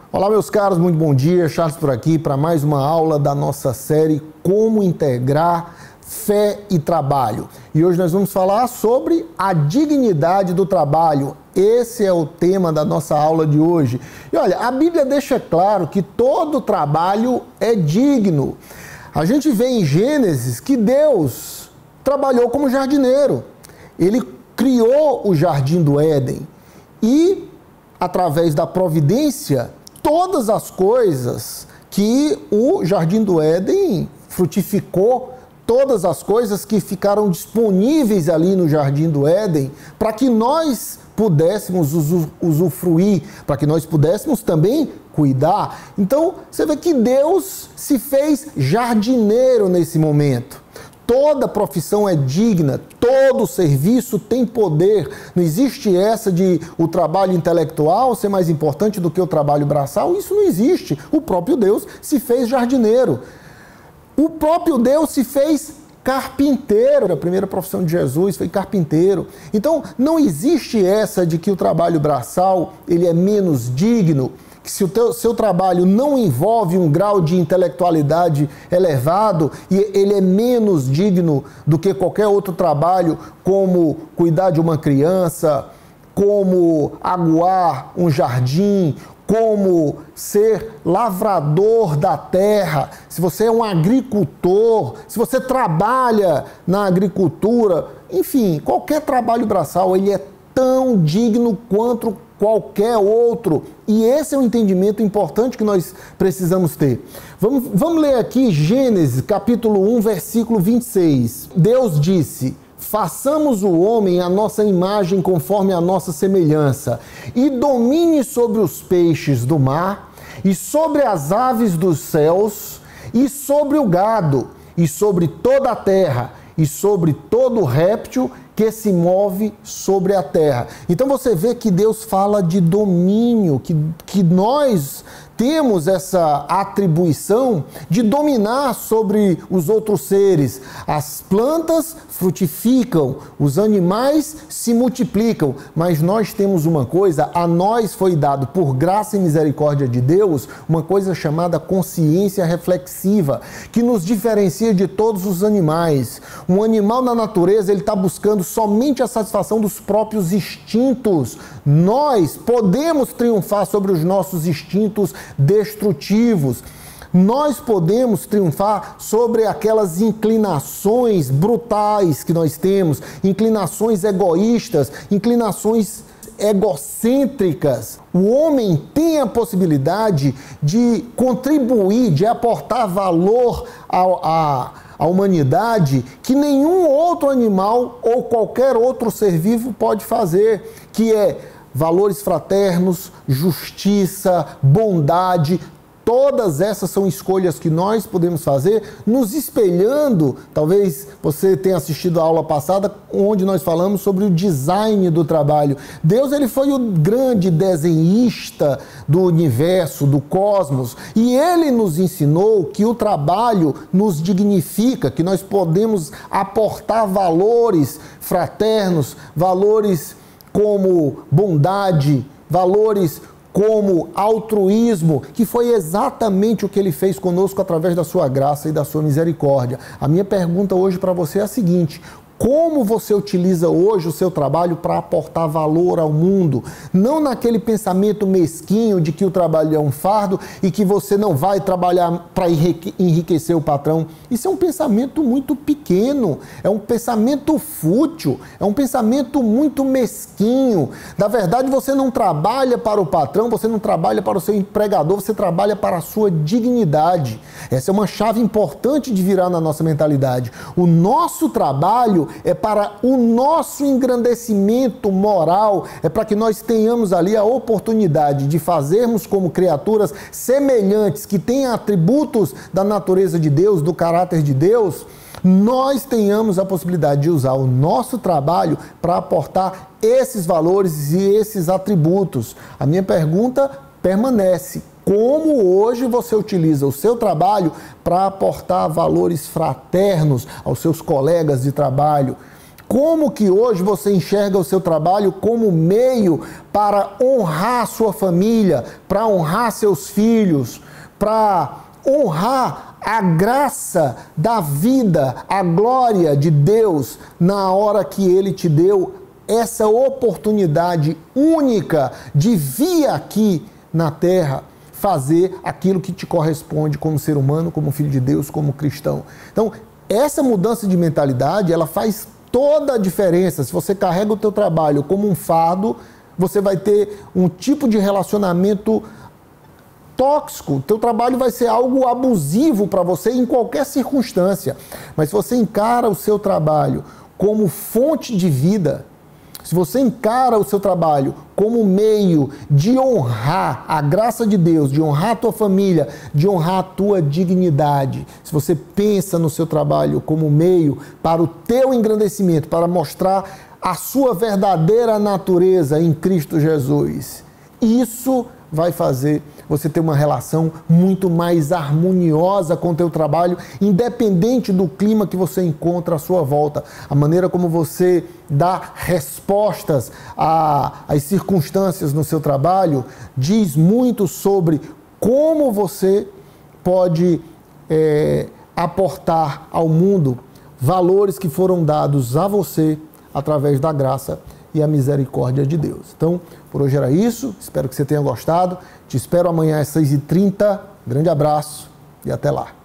Olá, meus caros, muito bom dia. Charles por aqui para mais uma aula da nossa série Como Integrar Fé e Trabalho. E hoje nós vamos falar sobre a dignidade do trabalho. Esse é o tema da nossa aula de hoje. E olha, a Bíblia deixa claro que todo trabalho é digno. A gente vê em Gênesis que Deus trabalhou como jardineiro. Ele criou o Jardim do Éden e, através da providência, todas as coisas que o Jardim do Éden frutificou, todas as coisas que ficaram disponíveis ali no Jardim do Éden, para que nós pudéssemos usufruir, para que nós pudéssemos também cuidar. Então, você vê que Deus se fez jardineiro nesse momento. Toda profissão é digna, todo serviço tem poder. Não existe essa de o trabalho intelectual ser mais importante do que o trabalho braçal. Isso não existe. O próprio Deus se fez jardineiro. O próprio Deus se fez carpinteiro. A primeira profissão de Jesus foi carpinteiro. Então, não existe essa de que o trabalho braçal ele é menos digno, que se o seu trabalho não envolve um grau de intelectualidade elevado e ele é menos digno do que qualquer outro trabalho, como cuidar de uma criança, como aguar um jardim, como ser lavrador da terra, se você é um agricultor, se você trabalha na agricultura, enfim, qualquer trabalho braçal, ele é tão digno quanto qualquer outro. E esse é um entendimento importante que nós precisamos ter. Vamos ler aqui Gênesis, capítulo 1, versículo 26. Deus disse: façamos o homem à nossa imagem conforme a nossa semelhança, e domine sobre os peixes do mar, e sobre as aves dos céus, e sobre o gado, e sobre toda a terra, e sobre todo réptil que se move sobre a terra. Então você vê que Deus fala de domínio, que nós temos essa atribuição de dominar sobre os outros seres. As plantas frutificam, os animais se multiplicam, mas nós temos uma coisa, a nós foi dado por graça e misericórdia de Deus, uma coisa chamada consciência reflexiva, que nos diferencia de todos os animais. Um animal na natureza, ele está buscando somente a satisfação dos próprios instintos. Nós podemos triunfar sobre os nossos instintos destrutivos. Nós podemos triunfar sobre aquelas inclinações brutais que nós temos, inclinações egoístas, inclinações egocêntricas. O homem tem a possibilidade de contribuir, de aportar valor à humanidade que nenhum outro animal ou qualquer outro ser vivo pode fazer, que é valores fraternos, justiça, bondade. Todas essas são escolhas que nós podemos fazer nos espelhando. Talvez você tenha assistido a aula passada onde nós falamos sobre o design do trabalho. Deus, ele foi o grande desenhista do universo, do cosmos, e ele nos ensinou que o trabalho nos dignifica, que nós podemos aportar valores fraternos, valores como bondade, valores como altruísmo, que foi exatamente o que ele fez conosco através da sua graça e da sua misericórdia. A minha pergunta hoje para você é a seguinte: como você utiliza hoje o seu trabalho para aportar valor ao mundo? Não naquele pensamento mesquinho de que o trabalho é um fardo e que você não vai trabalhar para enriquecer o patrão. Isso é um pensamento muito pequeno, é um pensamento fútil, é um pensamento muito mesquinho. Na verdade, você não trabalha para o patrão, você não trabalha para o seu empregador, você trabalha para a sua dignidade. Essa é uma chave importante de virar na nossa mentalidade. O nosso trabalho é para o nosso engrandecimento moral, é para que nós tenhamos ali a oportunidade de fazermos como criaturas semelhantes, que têm atributos da natureza de Deus, do caráter de Deus, nós tenhamos a possibilidade de usar o nosso trabalho para aportar esses valores e esses atributos. A minha pergunta permanece: como hoje você utiliza o seu trabalho para aportar valores fraternos aos seus colegas de trabalho? Como que hoje você enxerga o seu trabalho como meio para honrar sua família, para honrar seus filhos, para honrar a graça da vida, a glória de Deus na hora que Ele te deu essa oportunidade única de vir aqui na terra fazer aquilo que te corresponde como ser humano, como filho de Deus, como cristão. Então, essa mudança de mentalidade, ela faz toda a diferença. Se você carrega o teu trabalho como um fardo, você vai ter um tipo de relacionamento tóxico. O teu trabalho vai ser algo abusivo para você em qualquer circunstância. Mas se você encara o seu trabalho como fonte de vida, se você encara o seu trabalho como meio de honrar a graça de Deus, de honrar a tua família, de honrar a tua dignidade, se você pensa no seu trabalho como meio para o teu engrandecimento, para mostrar a sua verdadeira natureza em Cristo Jesus, isso vai fazer você ter uma relação muito mais harmoniosa com o teu trabalho, independente do clima que você encontra à sua volta. A maneira como você dá respostas às circunstâncias no seu trabalho diz muito sobre como você pode aportar ao mundo valores que foram dados a você através da graça e a misericórdia de Deus. Então, por hoje era isso. Espero que você tenha gostado. Te espero amanhã às 6h30. Grande abraço e até lá.